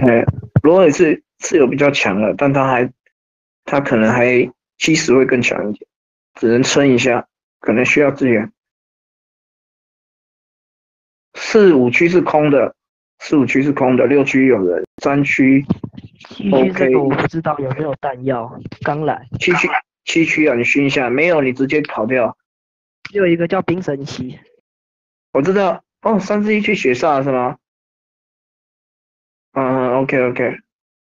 哎，罗尔是有比较强的，但他可能还70会更强一点，只能撑一下，可能需要支援。4、5区是空的，4、5区是空的，6区有人，3区 7区这个我不知道有没有弹药，刚来。 7区啊，你熏一下，没有你直接跑掉。 只有一个叫冰神奇， 我知道哦，341去雪煞是吗？嗯，OK OK。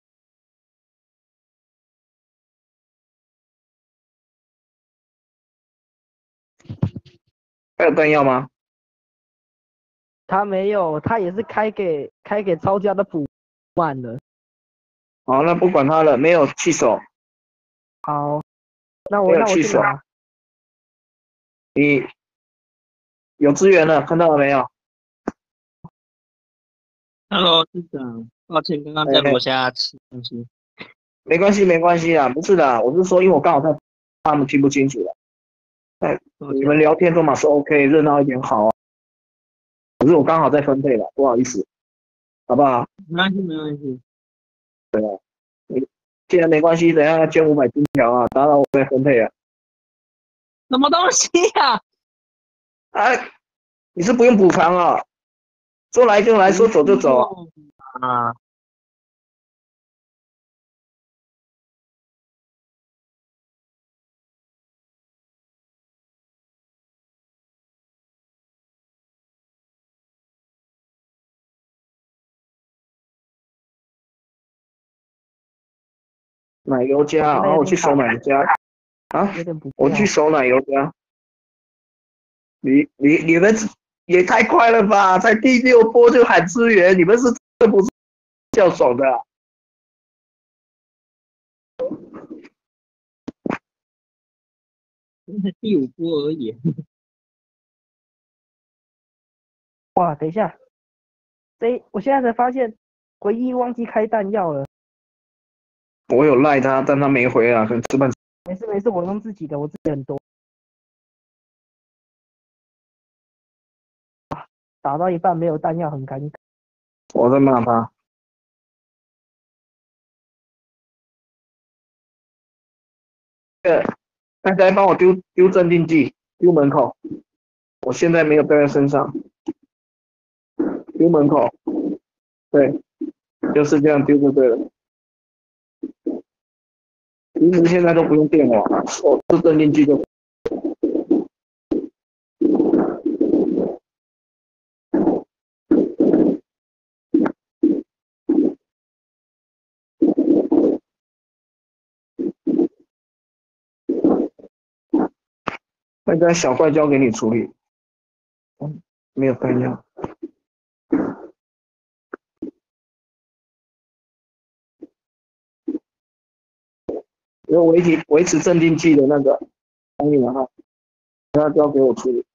还有弹药吗？ 他没有，他也是开给抄家的补满了。 好，那不管他了，没有气手， 好，那没有气手， 我去拿。 你有资源了，看到了没有？ Hello，市长，抱歉，刚刚在哎， 楼下吃东西。 没关系没关系啊，不是的，我是说，因为我刚好在，他们听不清楚了。哎， 抱歉， 你们聊天都嘛是 OK，热闹一点好啊。可是我刚好在分配了，不好意思，好不好？ 没关系，没关系。 你既然没关系，等一下捐500金条啊，打扰我再分配啊。 什么东西呀、 哎，你是不用补偿啊，说来就来，说走就走。 啊？ 奶油加，然后我去收奶油加啊， 有点不我去收奶油加。你们也太快了吧！才第6波就喊支援，你们是这不是叫爽的啊？ 才第5波而已。 哇，等一下，我现在才发现，回忆忘记开弹药了。 我有赖他，但他没回啊，可能吃饭。 没事没事，我用自己的，我自己很多。打到一半没有弹药，很尴尬。 我在骂他。大家帮我丢镇定剂，丢门口。我现在没有带在身上，丢门口。对，就是这样丢就对了。其实现在都不用电网了，我丢镇定剂就。那个小怪交给你处理。没有弹药。有维持镇定剂的那个，同意了哈，他交给我处理。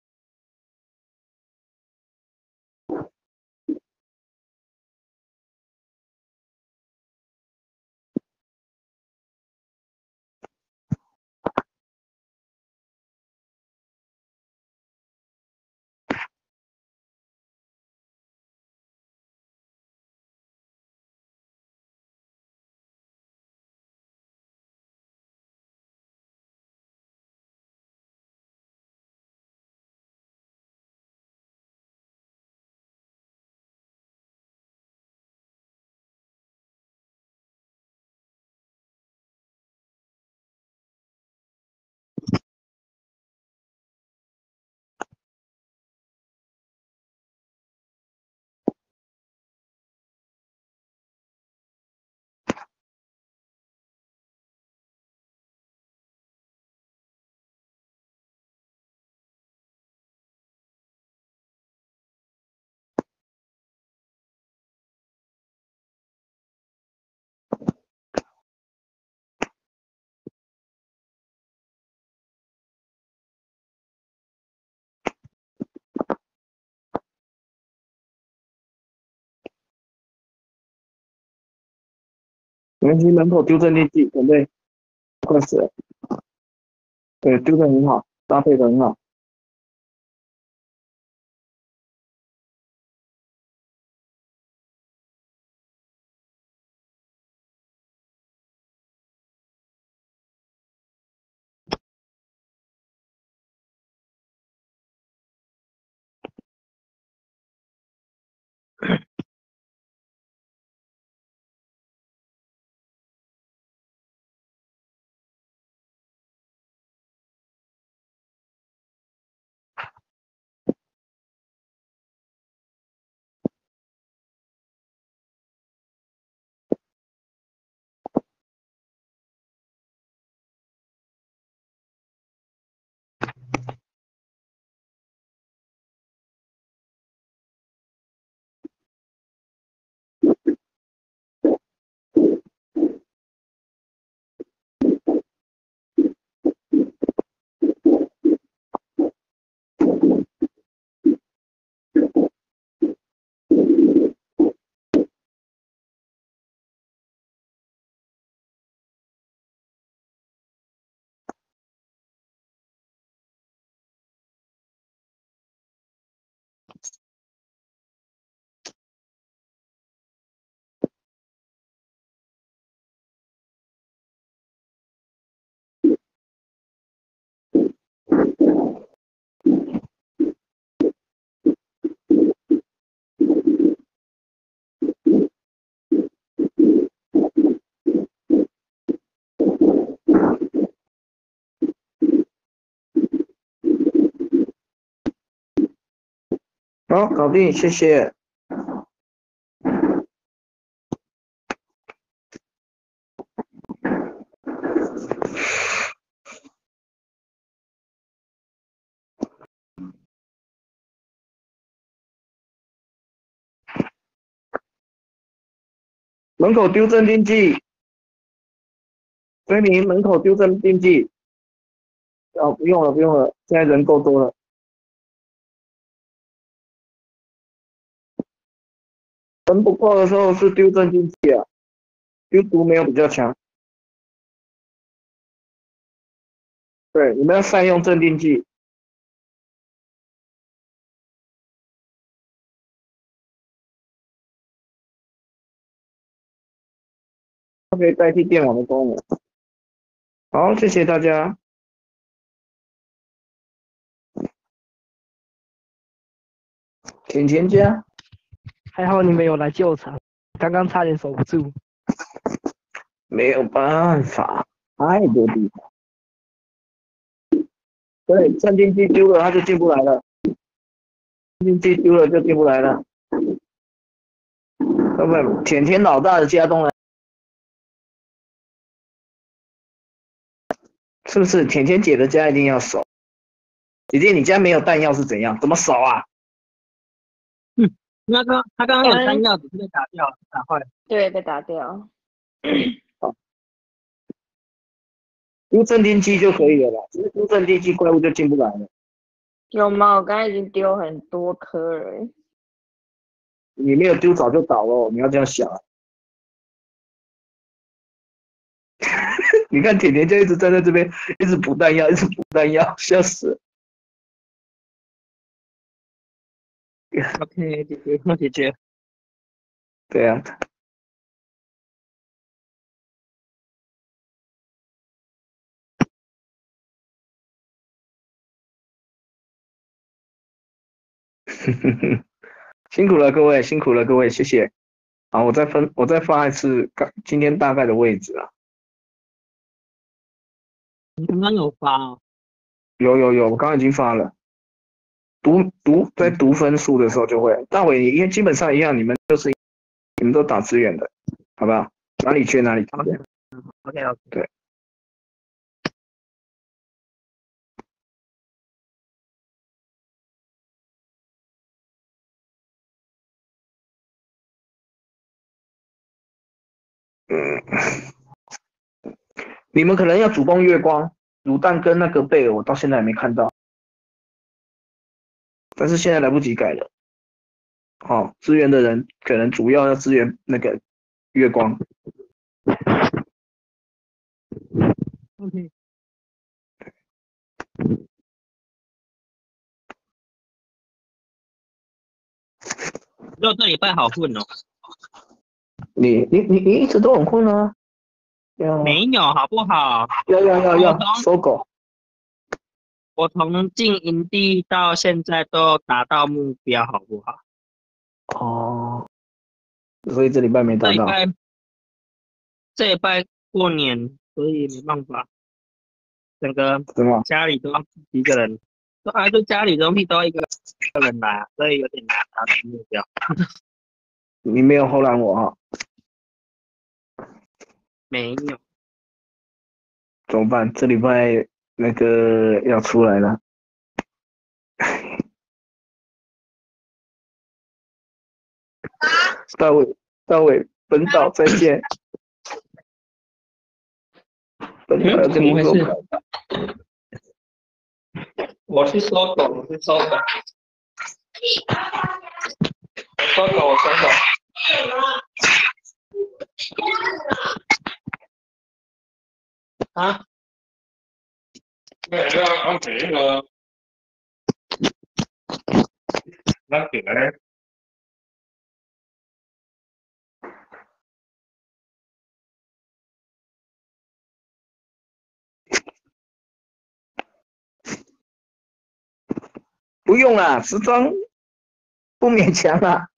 园区门口丢镇定剂，准备，快死了。对，丢的很好，搭配的很好。 好，搞定，谢谢。门口丢镇定剂，追明门口丢镇定剂。哦，不用了，不用了，现在人够多了。人不够的时候是丢镇定剂啊，丢毒没有比较强。对，你们要善用镇定剂。它可以代替电网的功能。好，谢谢大家。甜甜家， 还好你们有来救场，刚刚差点守不住。 没有办法，太多地方。对，镇定剂丢了，他就进不来了。镇定剂丢了就进不来了。要不然，甜甜老大的家东来，是不是？甜甜姐的家一定要守。姐姐，你家没有弹药是怎样？怎么守啊？ 那个他刚刚有弹药，只是被打掉，打坏了。 对，被打掉。 丢镇定剂就可以了啦，只是丢镇定剂怪物就进不来了。 有吗？我刚才已经丢很多颗了欸。 你没有丢早就倒了，你要这样想啊。你看甜甜就一直站在这边，一直补弹药，一直补弹药，笑死了。 OK，解决，解决。 对啊。辛苦了各位，辛苦了各位，谢谢。好，我再发一次今天大概的位置啊。 你刚刚有发哦？ 有，我刚刚已经发了。在读分数的时候就会。大伟，因为基本上一样，你们都打资源的，好不好？哪里缺哪里打。 OK， 对。你们可能要主攻月光、卤蛋跟那个贝尔，我到现在还没看到，但是现在来不及改了。好，支援的人可能主要支援那个月光。 OK。这礼拜好混哦。 你一直都很混啊。 没有好不好？ 要收狗。 我从进营地到现在都达到目标，好不好？ 哦，所以这礼拜没达到。 这礼拜过年，所以没办法，整个家里都要一个人，就家里东西都要一个人来，所以有点难达成目标。 你没有后拦我啊？ 没有。 怎么办？这礼拜那个要出来了。大伟，本岛再见。本岛要跟你说拜拜。 我是搜狗，搜狗，我搜狗。啊？没有，我给那个，那给嘞。 不用啦，时装不勉强啦。